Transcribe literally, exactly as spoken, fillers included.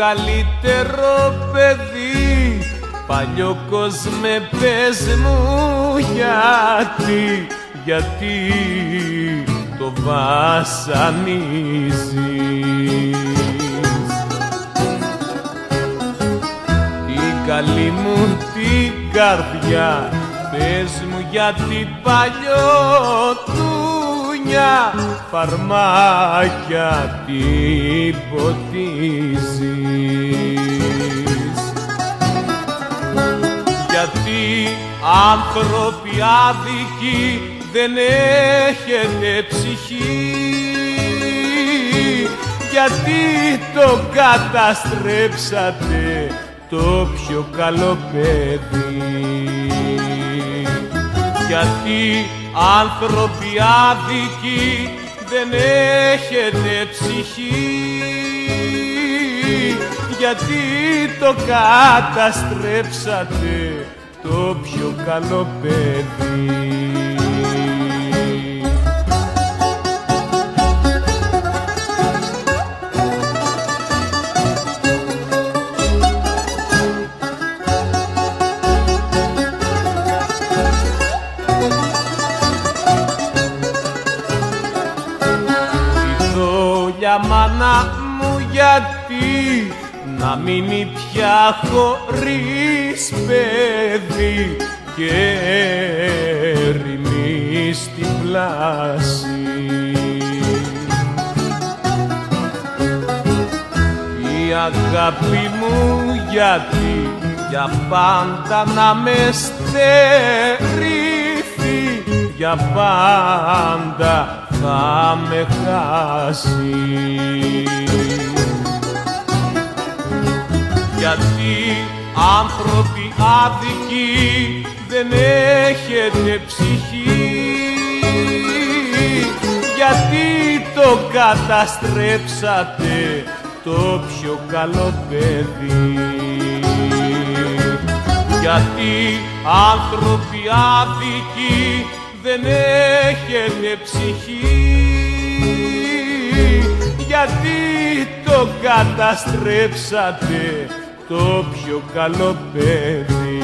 καλύτερο παιδί. Παλιό κόσμε πες μου γιατί, γιατί το βασανίζεις. Την καλή μου την καρδιά πες μου γιατί παλιωτούνια φαρμάκια την ποτίζεις. Γιατί άνθρωποι άδικοι δεν έχετε ψυχή, γιατί το καταστρέψατε το πιο καλό παιδί. Γιατί άνθρωποι άδικοι δεν έχετε ψυχή, γιατί το καταστρέψατε το πιο καλό παιδί. Για μάνα μου γιατί να μείνει πια χωρίς παιδί και ερημί στην πλάση. Η αγάπη μου γιατί για πάντα να με στερήθη, για πάντα θα με χάσει. Γιατί άνθρωποι άδικοι δεν έχετε ψυχή, γιατί το καταστρέψατε το πιο καλό παιδί. Γιατί άνθρωποι άδικοι δεν έχετε ψυχή, γιατί το καταστρέψατε το πιο καλό παιδί.